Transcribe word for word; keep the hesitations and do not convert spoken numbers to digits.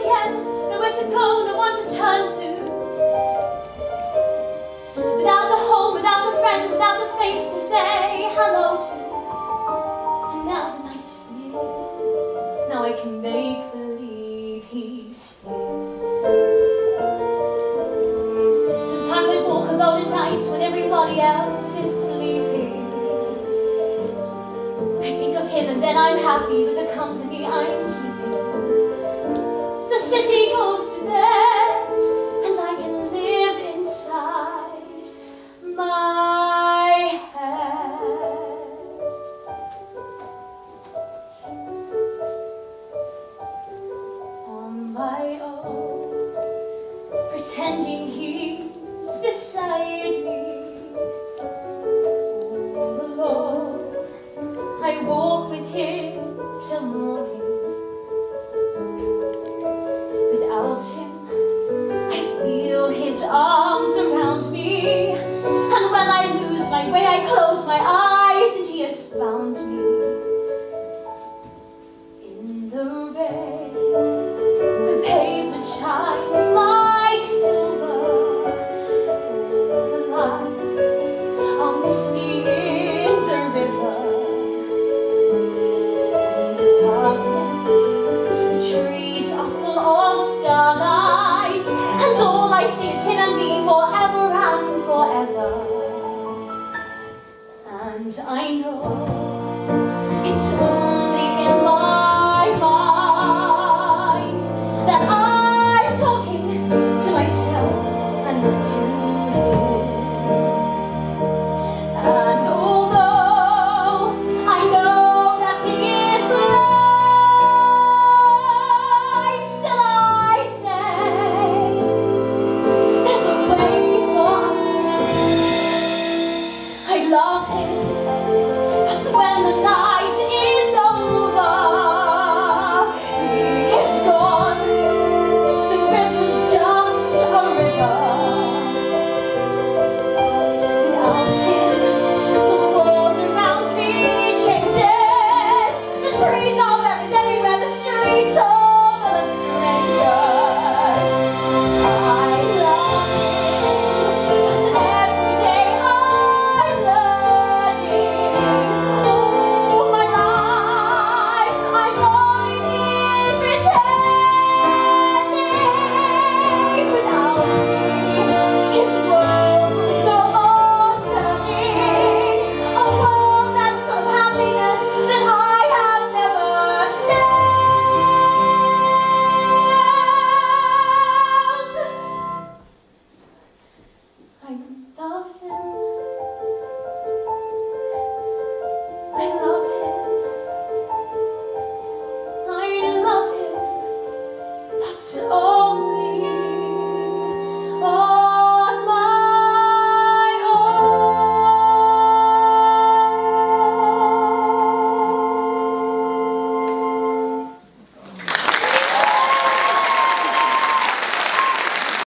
yet, nowhere to go, no one to turn to. Without a home, without a friend, without a face to say hello to. And now the night is near, now I can make believe he's here. Sometimes I walk alone at night when everybody else is sleeping. I think of him and then I'm happy with the company I'm keeping. The city goes to bed and I can live inside my head. On my own, pretending he's beside me. All alone, I walk with him till morning.